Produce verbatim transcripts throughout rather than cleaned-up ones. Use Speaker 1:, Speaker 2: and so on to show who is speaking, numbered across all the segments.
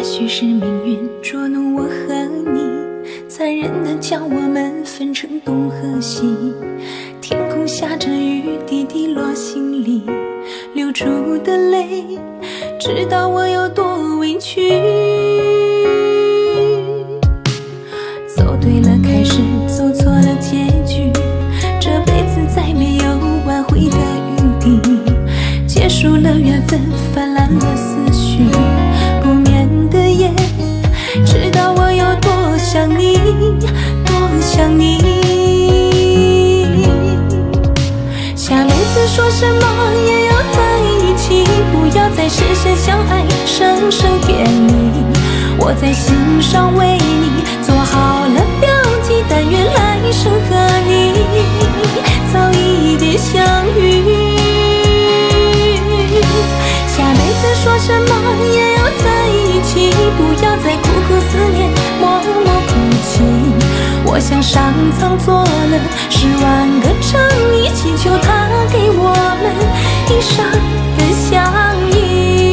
Speaker 1: 许是命运捉弄我和你，残忍的将我们分成东和西。天空下着雨，滴滴落心里，流出的泪，知道我有多委屈。走对了开始，走错了结局，这辈子再没有挽回的余地。结束了缘分，泛滥了思绪，不眠的夜，知道我有多想你，多想你。下辈子说什么也要在一起，不要再深深相爱，生生别离。我在心上为你做好了标记，但愿来生和你早一点相遇。下辈子说什么也要在一起，不要再苦苦思念，默默哭泣。我向上苍做了十万个诚意，祈求他给我们一生的相依。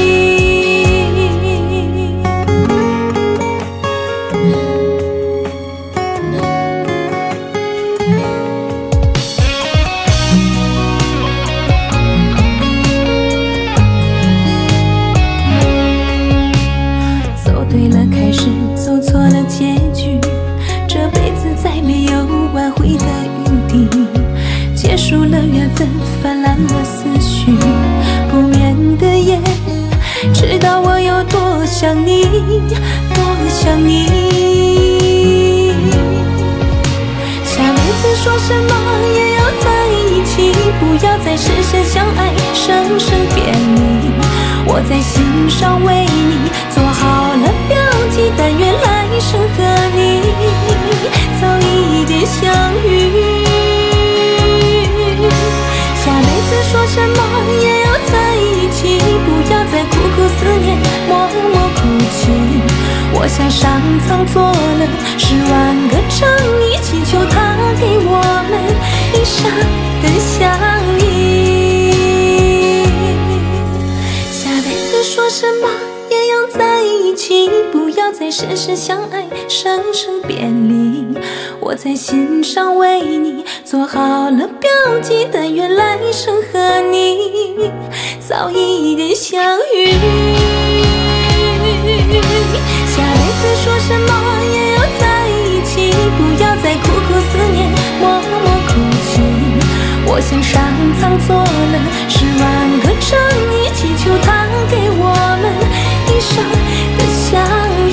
Speaker 1: 走对了开始，走错了结局，这辈子再没有挽回的余地。结束了缘分，泛滥了思绪，不眠的夜，知道我有多想你，多想你。下辈子说什么也要在一起，不要再深深相爱，生生别离。我在心上为你做好了标记，但愿来生和你早一点相遇。下辈子说什么也要在一起，不要再苦苦思念，默默哭泣。我向上苍做了十万个诚意，祈求他给我们一生的相依。下辈子说什么也要在一起，不要再深深相爱，生生别离。我在心上为你做好了标记，但愿来生和你早一点相遇。下辈子说什么也要在一起，不要再苦苦思念，默默哭泣。我向上苍做了十万个诚意，祈求他给我们一生的相遇。